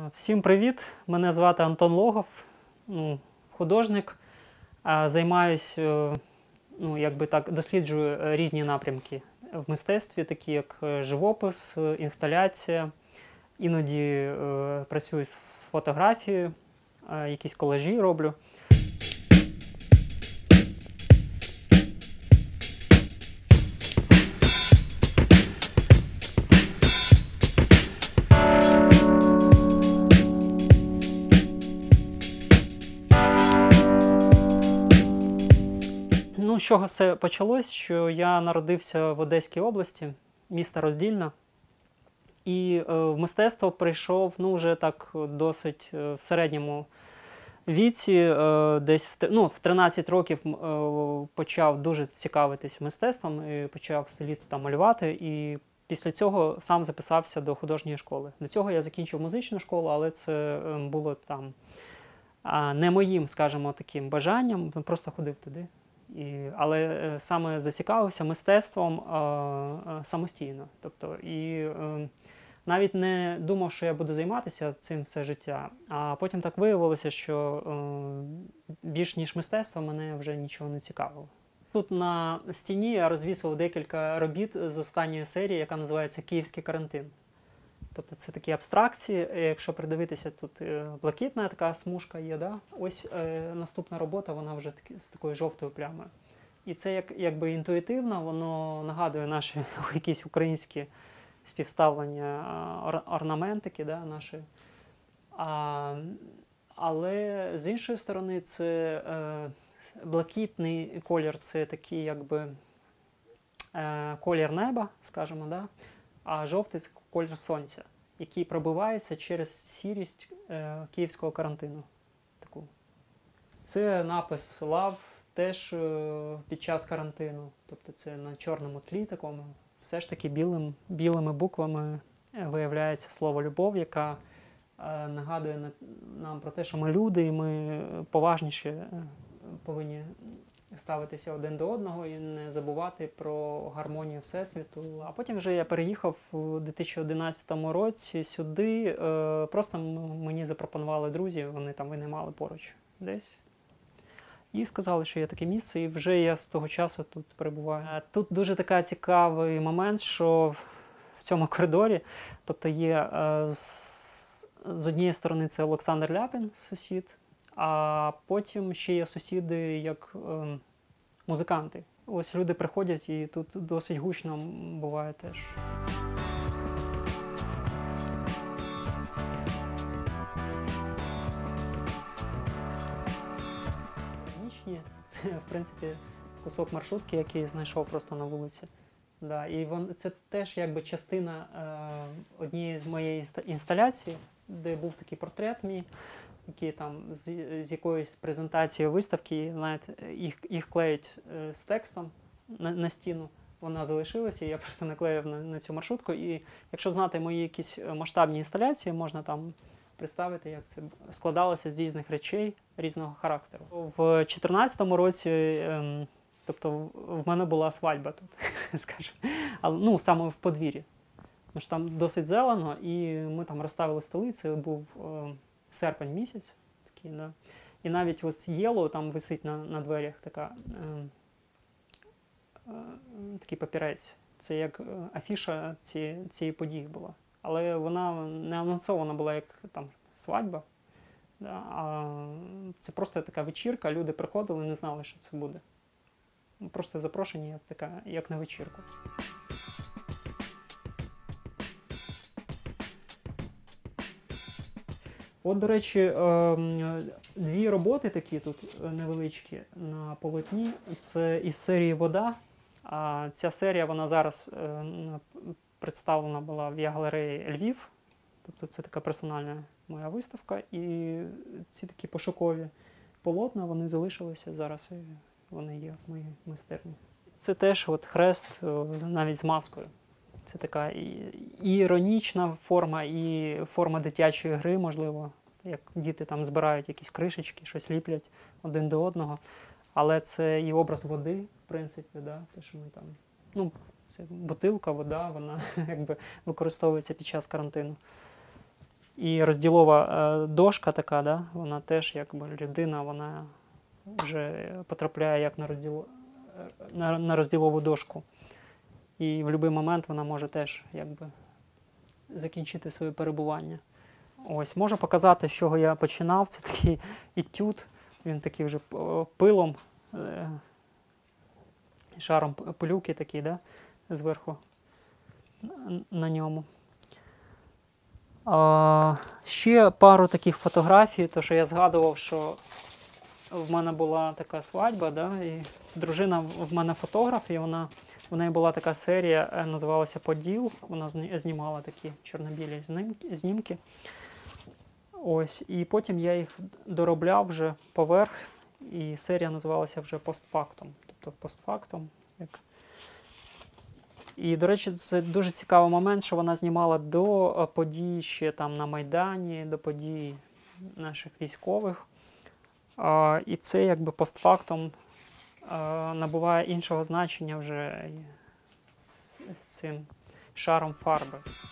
Всім привіт! Мене звати Антон Логов, художник. Займаюсь, досліджую різні напрямки в мистецтві, такі як живопис, інсталяція. Іноді працюю з фотографією, якісь колажі роблю. З чого все почалось, що я народився в Одеській області, місто Роздільна. І в мистецтво прийшов вже так досить в середньому віці. Десь в 13 років почав дуже цікавитись мистецтвом і почав в селі там малювати. І після цього сам записався до художньої школи. До цього я закінчив музичну школу, але це було там не моїм, скажімо, таким бажанням, просто ходив туди. Але саме зацікавився мистецтвом самостійно. Навіть не думав, що я буду займатися цим все життя. А потім так виявилося, що більш ніж мистецтво мене вже нічого не цікавило. Тут на стіні я розвісив декілька робіт з останньої серії, яка називається «Київський карантин». Тобто це такі абстракції, якщо придивитися, тут блакитна така смужка є, да? Ось наступна робота, вона вже з такою жовтою плямою. І це якби інтуїтивно, воно нагадує наші якісь українські співставлення, орнаментики, да, наші. Але з іншої сторони, це блакитний колір, це такий якби колір неба, скажімо, да? А жовтий – це колір сонця, який пробивається через сірість київського карантину. Це напис «Love» теж під час карантину. Тобто це на чорному тлі такому. Все ж таки білими буквами виявляється слово «любов», яка нагадує нам про те, що ми люди, і ми поважніше повинні ставитися один до одного і не забувати про гармонію Всесвіту. А потім вже я переїхав у 2011 році сюди. Просто мені запропонували друзі, вони там винаймали поруч десь. І сказали, що є таке місце, і вже я з того часу тут перебуваю. Тут дуже такий цікавий момент, що в цьому коридорі, тобто є з однієї сторони це Олександр Ляпін, сусід, а потім ще є сусіди як музиканти. Ось люди приходять, і тут досить гучно буває теж. Нічні – це, в принципі, кусок маршрутки, який знайшов просто на вулиці. Да, і це теж якби частина однієї з моєї інсталяції, де був такий портрет мій, які там з якоїсь презентації виставки, знаєте, їх клеють з текстом на стіну. Вона залишилася, і я просто наклеїв на цю маршрутку. І якщо знати мої якісь масштабні інсталяції, можна там представити, як це складалося з різних речей різного характеру. В 2014 році, тобто в мене була свадьба тут, скажімо, але, саме в подвір'ї. Тому що там досить зелено, і ми там розставили столи, це був серпень місяць. Такий, да. І навіть ось єло там висить на дверях такий папірець. Це як афіша цієї події була. Але вона не анонсована була як там свадьба. Да, а це просто така вечірка, люди приходили і не знали, що це буде. Просто запрошені як на вечірку. От, до речі, дві роботи такі тут невеличкі на полотні. Це із серії «Вода». А ця серія, вона зараз представлена була в Я-галереї Львів. Тобто це така персональна моя виставка. І ці такі пошукові полотна, вони залишилися зараз, і вони є в моїй майстерні. Це теж от хрест навіть з маскою. Це така і іронічна форма, і форма дитячої гри, можливо, як діти там збирають якісь кришечки, щось ліплять один до одного. Але це і образ води, в принципі, да, те, що ми там, це бутилка, вода, вона якби використовується під час карантину. І розділова дошка така, да, вона теж якби людина, вона вже потрапляє як на розділову дошку. І в будь-який момент вона може теж якби закінчити своє перебування. Ось, можу показати, з чого я починав. Це такий етюд, він такий вже пилом, шаром пилюки такий, да, зверху на ньому. Ще пару таких фотографій, то що я згадував, що в мене була така свадьба, да, і дружина в мене фотограф, і в неї була така серія, називалася «Поділ», вона знімала такі чорно-білі знімки. Ось, і потім я їх доробляв вже поверх, і серія називалася вже «Постфактум». Тобто «Постфактум». І, до речі, це дуже цікавий момент, що вона знімала до подій ще там на Майдані, до подій наших військових. І це якби постфактум набуває іншого значення вже з цим шаром фарби.